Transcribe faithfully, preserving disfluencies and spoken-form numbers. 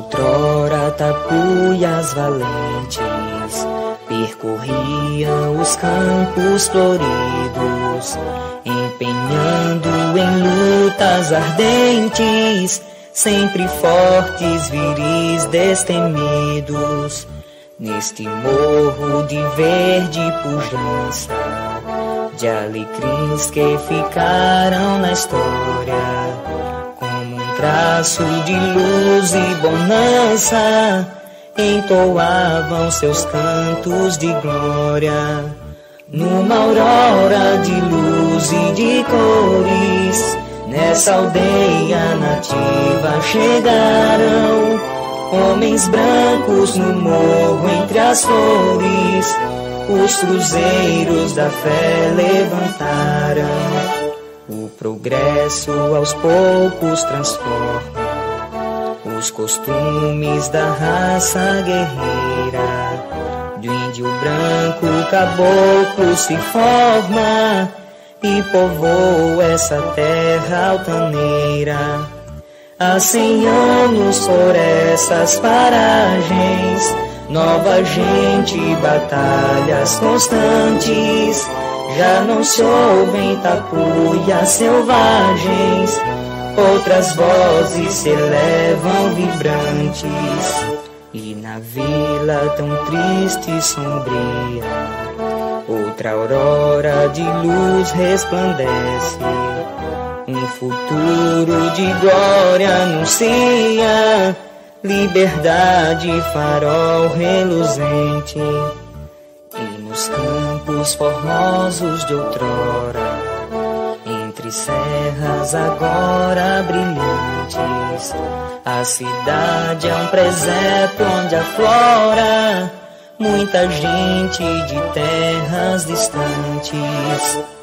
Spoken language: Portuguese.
Outrora tapuias valentes percorriam os campos floridos, empenhando em lutas ardentes, sempre fortes, viris, destemidos. Neste morro de verde pujança, de alecrins que ficaram na história, como um traço de luz e bonança, entoavam seus cantos de glória. Numa aurora de luz e de cores, nessa aldeia nativa chegaram homens brancos no morro entre as flores. Os cruzeiros da fé levantaram. O progresso aos poucos transforma os costumes da raça guerreira. Do índio branco o caboclo se forma e povoa essa terra altaneira. Há cem anos por essas paragens, nova gente, batalhas constantes. Já não se ouvem tapuias selvagens, outras vozes se elevam vibrantes. E na vila tão triste e sombria, outra aurora de luz resplandece. Um futuro de glória anuncia, liberdade, farol reluzente. E nos campos formosos de outrora, entre serras agora brilhantes, a cidade é um presépio onde aflora muita gente de terras distantes.